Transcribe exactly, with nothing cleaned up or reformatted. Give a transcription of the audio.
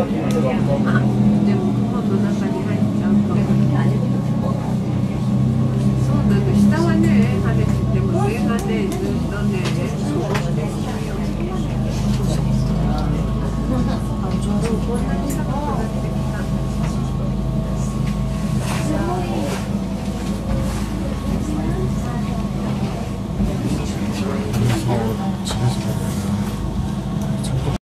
でも雲の中に入っちゃうかも。そうなの、下はね晴れてても上がねずっとねそうこんなに